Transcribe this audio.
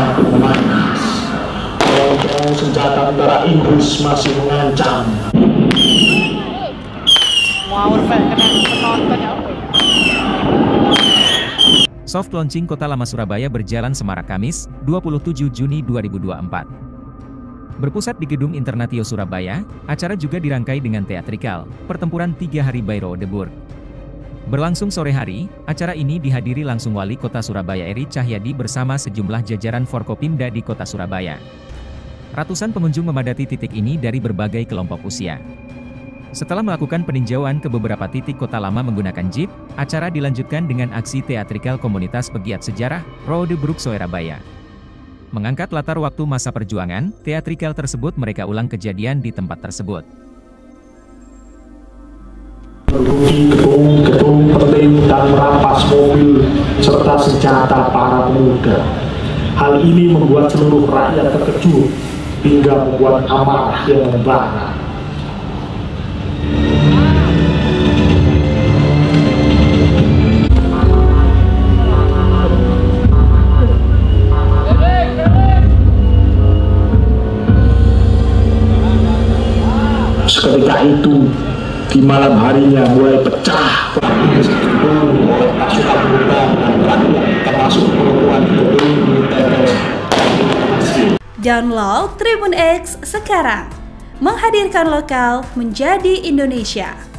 semakin memanas. Kelompok senjata tentara Inggris masih mengancam. Soft launching Kota Lama Surabaya berjalan semarak Kamis, 27 Juni 2024. Berpusat di Gedung Internatio Surabaya, acara juga dirangkai dengan teatrikal, Pertempuran 3 Hari by Roode Burg. Berlangsung sore hari, acara ini dihadiri langsung Wali Kota Surabaya Eri Cahyadi bersama sejumlah jajaran Forkopimda di Kota Surabaya. Ratusan pengunjung memadati titik ini dari berbagai kelompok usia. Setelah melakukan peninjauan ke beberapa titik Kota Lama menggunakan jeep, acara dilanjutkan dengan aksi teatrikal komunitas pegiat sejarah, Roode Burg Surabaya. Mengangkat latar waktu masa perjuangan, teatrikal tersebut mereka ulang kejadian di tempat tersebut. Merugi gedung-gedung penting dan merampas mobil serta senjata para pemuda. Hal ini membuat seluruh rakyat terkejut hingga membuat amarah yang membara. Seketika itu, di malam harinya mulai pecah oleh pasukan pemuda dan rakyat, termasuk perempuan gedung militer. Download Tribun X sekarang, menghadirkan lokal menjadi Indonesia.